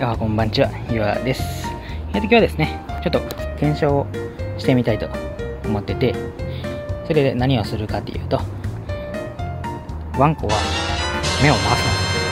こんばんちは、ゆわです。今日はですね、ちょっと検証をしてみたいと思ってて、それで何をするかっていうと、ワンコは目を回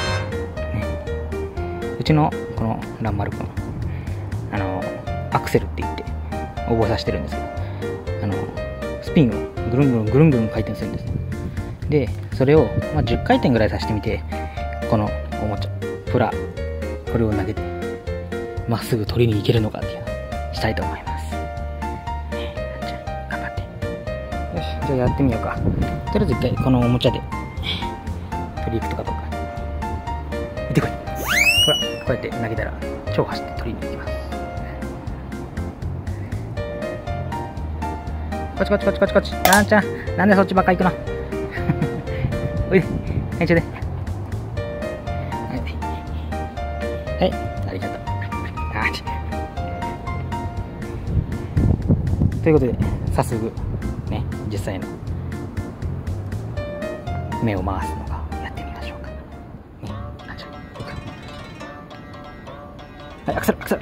すの、ね、うちのこのランマル君、アクセルって言って覚えさせてるんですけど、スピンをぐるんぐるん回転するんですね。で、それを、10回転ぐらいさせてみて、このおもちゃ、これを投げてまっすぐ取りに行けるのかっていうのをしたいと思います。じゃあ頑張って。よし、じゃあやってみようか。とりあえず一回このおもちゃで取り行くとかどうか。行ってこい。ほら、こうやって投げたら超走って取りに行きます。こっちこっちこっちこっちこっち。ランちゃん、なんでそっちばっか行くのおいで、編集で。はい、ありがとう。ということで、早速ね、実際の目を回すのかやってみましょうか。ね、なんじゃ、行く。はい、アクセル、2、3、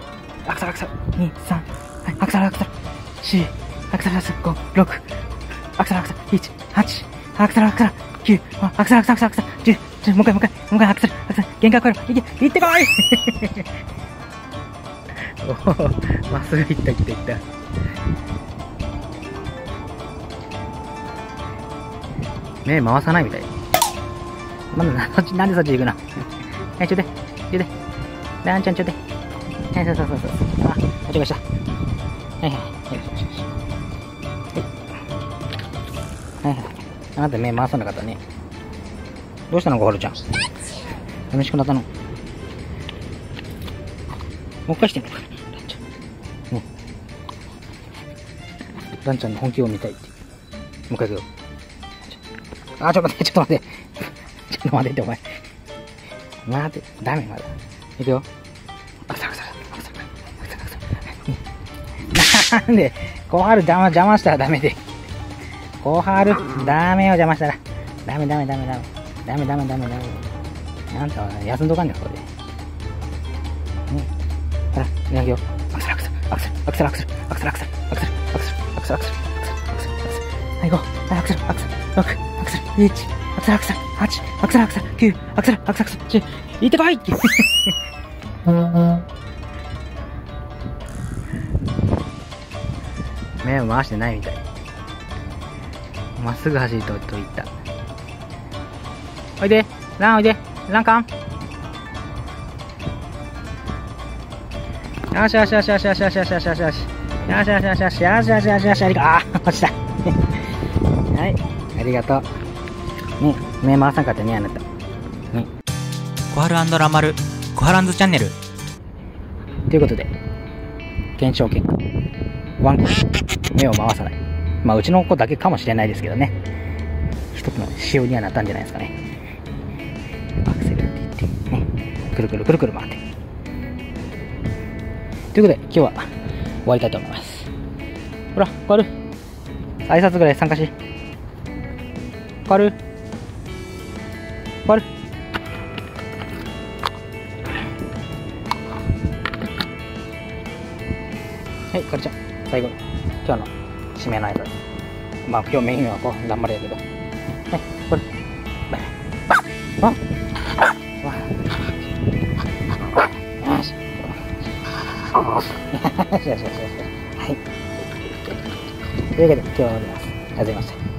はい、アクセル、4、アクセル、5、6、アクセル、1、8、アクセル、9、アクセル、10、もう一回、アクセル、限界超えろ、行ってこいまっすぐ行った。目回さないみたい。なんでそっち行くのはい、ちょうで。ランちゃんちょうで。はい、そう。あ、間違えした。はい。あなた目回さなかったね。どうしたの小春ちゃん。寂しくなったの。もう一回してみようか。ランちゃんの本気を見たいって。もう一回行くよ。ちょっと待って。ちょっと待ってって、お前。待って、ダメ、まだ。いくよ。アクセル。なんで、小春邪魔したらダメで。小春、ダメよ、邪魔したら。ダメ。あんたは休んどかんねん、これで。ね。ほら、投げよう。アクセル。はい、5。はい、アクセル。6。アクセル。1。アクセル。8。アクセル。9。アクセル。10。行ってこい目を回してないみたい。まっすぐ走りと言った。おいで。ランカン。よし。あ、落ちた。はい、ありがとう。ね、目回さんかったね、あなた。ね。 小春&ランマル、小春&チャンネル。 ということで、検証結果。ワンコ、目を回さない。うちの子だけかもしれないですけどね。一つの仕様にはなったんじゃないですかね。アクセルって言って、ね、くるくる回って。ということで、今日は終わりたいと思います。ほら、小春。挨拶ぐらい参加し。小春。はい、小春ちゃん。最後、今日の締めの挨拶。今日メインはこう、頑張れやけど。はい、これ。バイバイ。よし。はい。というわけで、今日は終わります。ありがとうございました。